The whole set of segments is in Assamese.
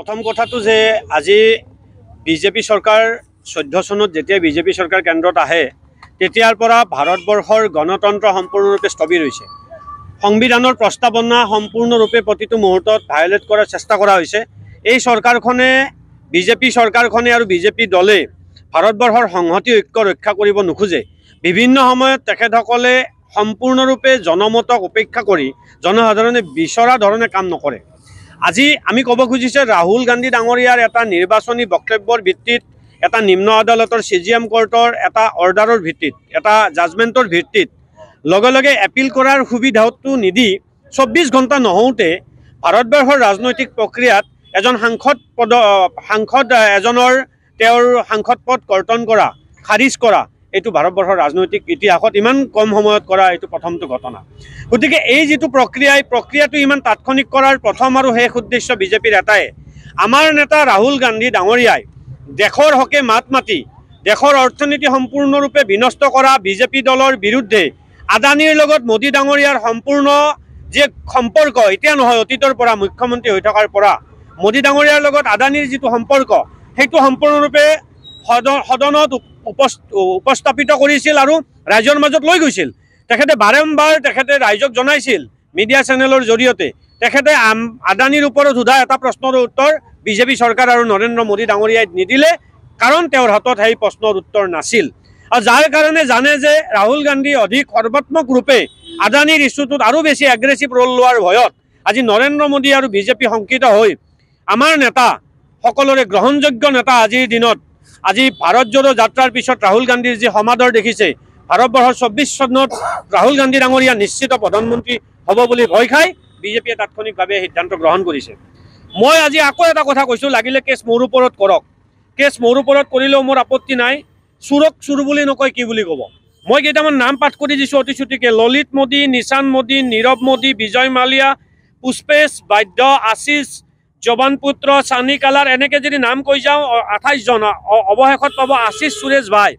প্ৰথম কথাটো যে আজি বিজেপি চৰকাৰ 14 চনত যেতিয়া বিজেপি চৰকাৰ কেন্দ্ৰত আহে তেতিয়াৰ পৰা ভাৰতবৰ্ষৰ গণতন্ত্ৰ সম্পূৰ্ণৰূপে স্থবিৰ হৈছে। সংবিধানৰ প্ৰস্তাৱনা সম্পূৰ্ণৰূপে প্ৰতিটো মুহূৰ্তত ভায়োলেট কৰাৰ চেষ্টা কৰা হৈছে। এই চৰকাৰখনে বিজেপি চৰকাৰখনে আৰু বিজেপি দলে ভাৰতবৰ্ষৰ সংহতি ঐক্য ৰক্ষা কৰিব নোখোজে। বিভিন্ন সময়ত তেখেতসকলে সম্পূৰ্ণৰূপে জনমতক উপেক্ষা কৰি জনসাধাৰণে বিচৰা ধৰণে কাম নকৰে। আজি আমি ক'ব খুজিছে ৰাহুল গান্ধী ডাঙৰীয়াৰ এটা নিৰ্বাচনী বক্তব্যৰ ভিত্তিত এটা নিম্ন আদালতৰ CJM কোৰ্টৰ এটা অৰ্ডাৰৰ ভিত্তিত এটা জাজমেণ্টৰ ভিত্তিত লগে লগে এপিল কৰাৰ সুবিধাটো নিদি 24 ঘণ্টা নহওঁতে ভাৰতবৰ্ষৰ ৰাজনৈতিক প্ৰক্ৰিয়াত এজন সাংসদ এজনৰ তেওঁৰ সাংসদ পদ কৰ্তন কৰা খাৰিজ কৰা এইটো ভাৰতবৰ্ষৰ ৰাজনৈতিক ইতিহাসত ইমান কম সময়ত কৰা এইটো প্ৰথমটো ঘটনা। গতিকে এই যিটো প্ৰক্ৰিয়াটো ইমান তাৎক্ষণিক কৰাৰ প্ৰথম আৰু শেষ উদ্দেশ্য বিজেপিৰ এটাই, আমাৰ নেতা ৰাহুল গান্ধী ডাঙৰীয়াই দেশৰ হকে মাত মাতি দেশৰ অৰ্থনীতি সম্পূৰ্ণৰূপে বিনষ্ট কৰা বিজেপি দলৰ বিৰুদ্ধে আদানীৰ লগত মোদী ডাঙৰীয়াৰ সম্পূৰ্ণ যে সম্পৰ্ক এতিয়া নহয় অতীতৰ পৰা মুখ্যমন্ত্ৰী হৈ থকাৰ পৰা মোদী ডাঙৰীয়াৰ লগত আদানীৰ যিটো সম্পৰ্ক সেইটো সম্পূৰ্ণৰূপে সদনত উপস্থাপিত কৰিছিল আৰু ৰাইজৰ মাজত লৈ গৈছিল। তেখেতে বাৰম্বাৰ তেখেতে ৰাইজক জনাইছিল মিডিয়া চেনেলৰ জৰিয়তে তেখেতে আদানীৰ ওপৰত সোধা এটা প্ৰশ্নৰ উত্তৰ বিজেপি চৰকাৰ আৰু নৰেন্দ্ৰ মোদী ডাঙৰীয়াই নিদিলে, কাৰণ তেওঁৰ হাতত সেই প্ৰশ্নৰ উত্তৰ নাছিল। আৰু যাৰ কাৰণে জানে যে ৰাহুল গান্ধী অধিক সৰ্বাত্মক ৰূপে আদানীৰ ইস্যুটোত আৰু বেছি এগ্ৰেছিভ ৰোল লোৱাৰ ভয়ত আজি নৰেন্দ্ৰ মোদী আৰু বিজেপি শংকিত হৈ আমাৰ নেতা সকলোৰে গ্ৰহণযোগ্য নেতা আজিৰ দিনত আজি ভাৰত জোড়ো যাত্ৰাৰ পিছত ৰাহুল গান্ধীৰ যি সমাদৰ দেখিছে, ভাৰতবৰ্ষৰ 24 চনত ৰাহুল গান্ধী ডাঙৰীয়া নিশ্চিত প্ৰধানমন্ত্ৰী হ'ব বুলি ভয় খাই বিজেপিয়ে তাৎক্ষণিকভাৱে সিদ্ধান্ত গ্ৰহণ কৰিছে। মই আজি আকৌ এটা কথা কৈছোঁ, লাগিলে কেছ মোৰ ওপৰত কৰক, কেছ মোৰ ওপৰত কৰিলেও মোৰ আপত্তি নাই। চুৰক চুৰ বুলি নকয় কি বুলি ক'ব। মই কেইটামান নাম পাঠ কৰি দিছোঁ অতি চুটিকে। ললিত মোদী, নিশান মোদী, নীৰৱ মোদী, বিজয় মালিয়া, পুষ্পেশ, বাদ্য, আশিষ, জৱান পুত্ৰ, চানি কালাৰ, এনেকৈ যদি নাম কৈ যাওঁ 28 জন, অৱশেষত পাব আশিষ সুৰেশ ভাই।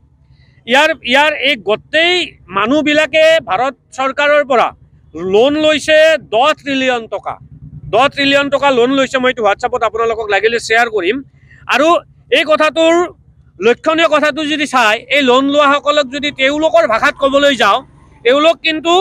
ইয়াৰ এই গোটেই মানুহবিলাকে ভাৰত চৰকাৰৰ পৰা লোন লৈছে 10 ট্ৰিলিয়ন টকা। 10 ট্ৰিলিয়ন টকা লোন লৈছে। মই এইটো হোৱাটছআপত আপোনালোকক লাগিলে শ্বেয়াৰ কৰিম। আৰু এই কথাটোৰ লক্ষণীয় কথাটো যদি চাই, এই লোন লোৱাসকলক যদি তেওঁলোকৰ ভাষাত ক'বলৈ যাওঁ, এওঁলোক কিন্তু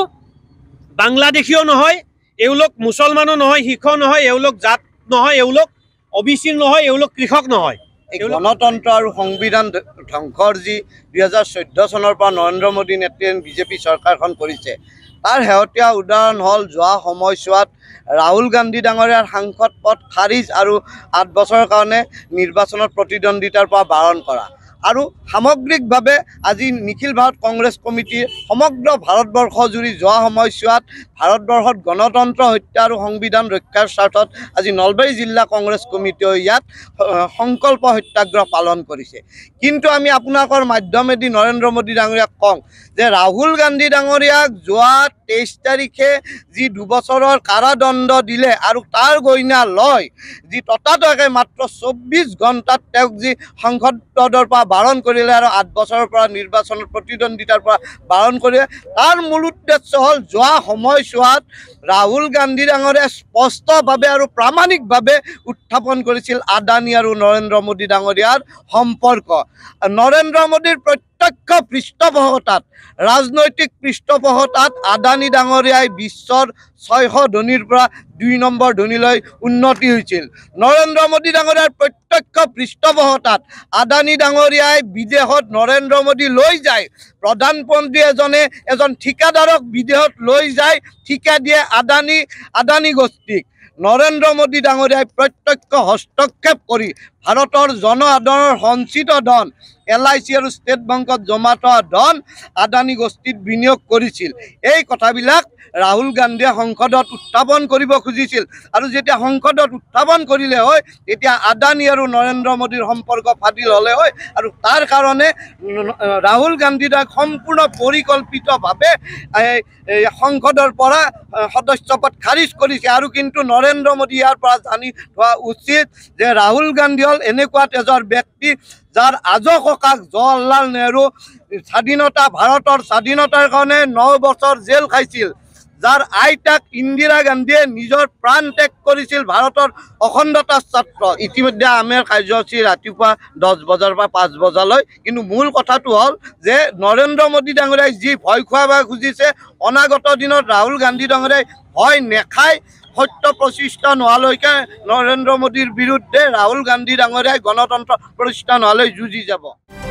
বাংলাদেশীও নহয়, এওঁলোক মুছলমানো নহয়, শিখ নহয়, এওঁলোক জাত নহয়, এওঁলোক OBC নহয়, এওঁলোক কৃষক নহয়। গণতন্ত্ৰ আৰু সংবিধান ধ্বংসৰ যি 2014 চনৰ পৰা নৰেন্দ্ৰ মোদী নেতৃত্বাধীন বিজেপি চৰকাৰখন কৰিছে, তাৰ শেহতীয়া উদাহৰণ হ'ল যোৱা সময়ছোৱাত ৰাহুল গান্ধী ডাঙৰীয়াৰ সাংসদ পদ খাৰিজ আৰু 8 বছৰৰ কাৰণে নিৰ্বাচনত প্ৰতিদ্বন্দ্বিতাৰ পৰা বাৰণ কৰা। আৰু সামগ্ৰিকভাৱে আজি নিখিল ভাৰত কংগ্ৰেছ কমিটিৰ সমগ্ৰ ভাৰতবৰ্ষ জুৰি যোৱা সময়ছোৱাত ভাৰতবৰ্ষত গণতন্ত্ৰ হত্যা আৰু সংবিধান ৰক্ষাৰ স্বাৰ্থত আজি নলবাৰী জিলা কংগ্ৰেছ কমিটিয়ে ইয়াত সংকল্প সত্যাগ্ৰহ পালন কৰিছে। কিন্তু আমি আপোনালোকৰ মাধ্যমেদি নৰেন্দ্ৰ মোদী ডাঙৰীয়াক কওঁ যে ৰাহুল গান্ধী ডাঙৰীয়াক যোৱা 23 তাৰিখে যি 2 বছৰৰ কাৰাদণ্ড দিলে আৰু তাৰ গইনা লয় যি ততাতৈয়াকৈ মাত্ৰ 24 ঘণ্টাত তেওঁক যি সংসদ পদৰ পৰা বাৰণ কৰিলে আৰু 8 বছৰৰ পৰা নিৰ্বাচনত প্ৰতিদ্বন্দ্বিতাৰ পৰা বাৰণ কৰিলে, তাৰ মূল উদ্দেশ্য হ'ল যোৱা সময়ছোৱাত ৰাহুল গান্ধী ডাঙৰীয়াই স্পষ্টভাৱে আৰু প্ৰামাণিকভাৱে উত্থাপন কৰিছিল আদানী আৰু নৰেন্দ্ৰ মোদী ডাঙৰীয়াৰ সম্পৰ্ক। নৰেন্দ্ৰ মোদীৰ প্ৰত্যক্ষ পৃষ্ঠপোষকতাত, ৰাজনৈতিক পৃষ্ঠপোষকতাত আদানী ডাঙৰীয়াই বিশ্বৰ 600 ধনীৰ পৰা 2 নম্বৰ ধনীলৈ উন্নতি হৈছিল। নৰেন্দ্ৰ মোদী ডাঙৰীয়াৰ প্ৰত্যক্ষ পৃষ্ঠপোষকতাত আদানী ডাঙৰীয়াই বিদেশত নৰেন্দ্ৰ মোদী লৈ যায়, প্ৰধানমন্ত্ৰী এজন ঠিকাদাৰক বিদেশত লৈ যায়, ঠিকা দিয়ে আদানী গোষ্ঠীক। নৰেন্দ্ৰ মোদী ডাঙৰীয়াই প্ৰত্যক্ষ হস্তক্ষেপ কৰি ভাৰতৰ জনসাধাৰণৰ সঞ্চিত ধন LIC আৰু ষ্টেট বেংকত জমা থোৱা ধন আদানী গোষ্ঠীত বিনিয়োগ কৰিছিল। এই কথাবিলাক ৰাহুল গান্ধীয়ে সংসদত উত্থাপন কৰিব খুজিছিল, আৰু যেতিয়া সংসদত উত্থাপন কৰিলে হয় তেতিয়া আদানী আৰু নৰেন্দ্ৰ মোদীৰ সম্পৰ্ক ফাদিল হ'লে হয়। আৰু তাৰ কাৰণে ৰাহুল গান্ধীক সম্পূৰ্ণ পৰিকল্পিতভাৱে সংসদৰ পৰা সদস্যপদ খাৰিজ কৰিছে। আৰু কিন্তু নৰেন্দ্ৰ মোদী ইয়াৰ পৰা জানি থোৱা উচিত যে ৰাহুল গান্ধী হ'ল এনেকুৱা এজন ব্যক্তি যাৰ আজো ককাক জৱাহৰলাল নেহৰু ভাৰতৰ স্বাধীনতাৰ কাৰণে 9 বছৰ জেল খাইছিল, যাৰ আইতাক ইন্দিৰা গান্ধীয়ে নিজৰ প্ৰাণ ত্যাগ কৰিছিল ভাৰতৰ অখণ্ডতাৰ স্বাৰ্থত। ইতিমধ্যে আমাৰ কাৰ্যসূচী ৰাতিপুৱা 10 বজাৰ পৰা 5 বজালৈ, কিন্তু মূল কথাটো হ'ল যে নৰেন্দ্ৰ মোদী ডাঙৰীয়াই যি ভয় খুৱাব খুজিছে, অনাগত দিনত ৰাহুল গান্ধী ডাঙৰীয়াই ভয় নেখায়। সত্য প্ৰতিষ্ঠা নোহোৱালৈকে নৰেন্দ্ৰ মোদীৰ বিৰুদ্ধে ৰাহুল গান্ধী ডাঙৰীয়াই গণতন্ত্ৰ প্ৰতিষ্ঠা নোহোৱালৈ যুঁজি যাব।